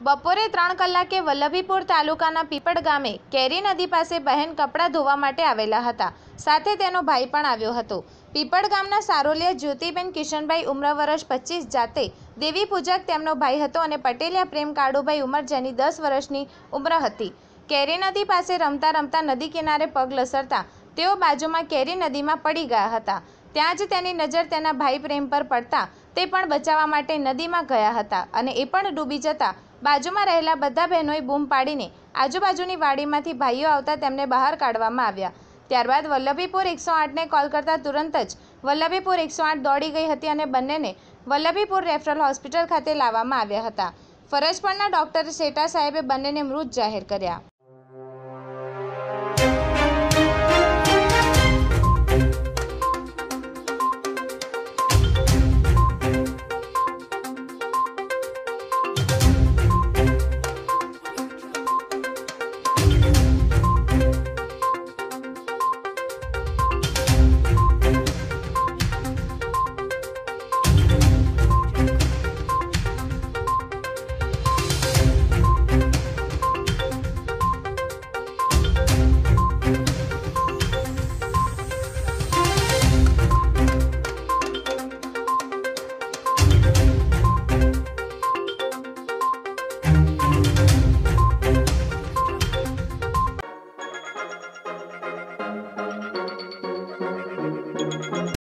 બપોરે 3 કલાકે વલ્લભીપુર તાલુકાના પીપળ ગામે કેરી નદી પાસે બહેન કપડાં ધોવા માટે આવેલા હતા. સાથે તેનો ભાઈ પણ આવ્યો હતો. પીપળ ગામના સારોલિયા જ્યોતિબેન કિશનભાઈ ઉંમર વર્ષ 25 જાતે દેવી પૂજક તેમનો ભાઈ હતો અને પટેલિયા પ્રેમ કાળુભાઈ ઉંમર જેની 10 વર્ષની ઉંમર હતી. કેરી નદી પાસે રમતા રમતા નદી કિનારે પગ લસરતા તેઓ બાજુમાં કેરી નદીમાં પડી ગયા હતા. ત્યાં જ તેની નજર તેના ભાઈ પ્રેમ પર પડતા તે પણ બચાવવા માટે નદીમાં ગયા હતા અને એ પણ ડૂબી જતા બાજુમાં રહેલા બધા બહેનોએ બૂમ પાડીને આજુબાજુની વાડીમાંથી ભાઈઓ આવતા તેમને બહાર કાઢવામાં આવ્યા. ત્યારબાદ વલ્લભીપુર 108ને કોલ કરતા તુરંત જ વલ્લભીપુર 108 દોડી ગઈ હતી અને બંનેને વલ્લભીપુર રેફરલ હોસ્પિટલ ખાતે લાવવામાં આવ્યા હતા. ફરજ પરના ડોક્ટર શેઠા સાહેબે બંનેને મૃત જાહેર કર્યા.